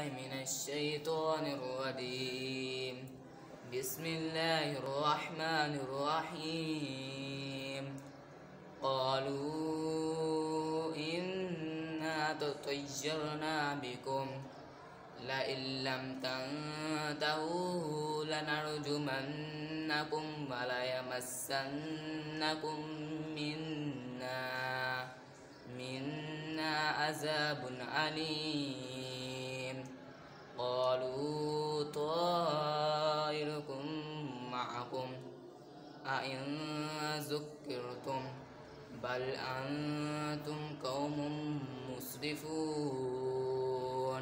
من الشيطان الرجيم. بسم الله الرحمن الرحيم. قالوا إنا تطيرنا بكم لئن لم تنتهوا لنرجمنكم وليمسنكم منا عذاب أليم. قالوا طائركم معكم أئن ذكرتم بل أنتم قوم مسرفون.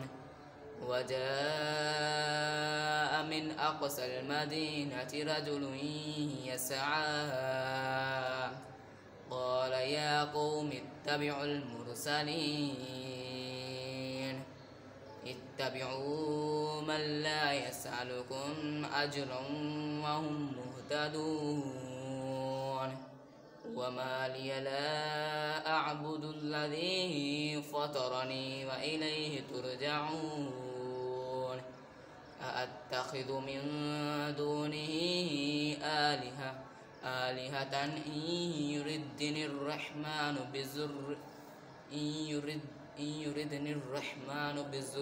وجاء من أقصى المدينة رجل يسعى قال يا قوم اتبعوا المرسلين اتبعوا من لا يسألكم أجرا وهم مهتدون. وما لي لا أعبد الذي فطرني وإليه ترجعون. أأتخذ من دونه آلهة إن يردني الرحمن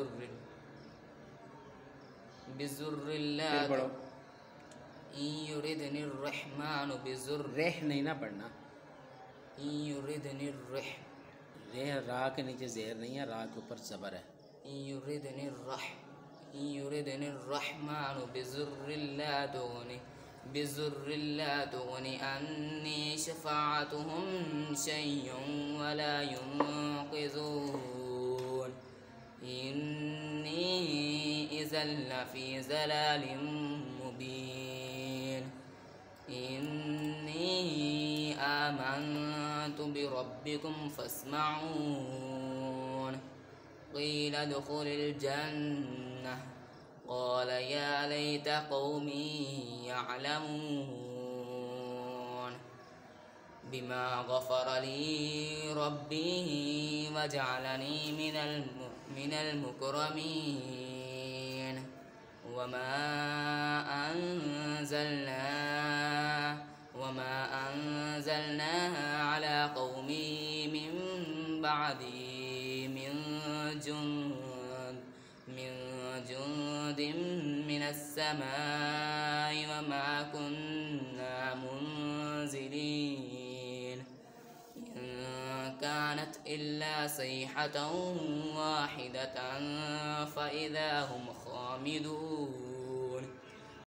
بزر لا إن يردني الرحمن بزر रेह नहीं ना पढ़ना, إن يردني रेह रा के नीचे ज़ेर नहीं है, रा के ऊपर ज़बर है. إن يردني الرحمن بزر لا تغني عني شفاعتهم شيئا ولا ينقذون. إني إذا لفي ضلال مبين. إني آمنت بربكم فاسمعون. قيل ادخل الجنة قال يا ليت قومي يعلمون. بما غفر لي ربي وجعلني من المكرمين. وما أنزلنا على قومي من بعدي من جند من السماء وما كنا منزلين. إن كانت إلا صيحة واحدة فإذا هم خامدون.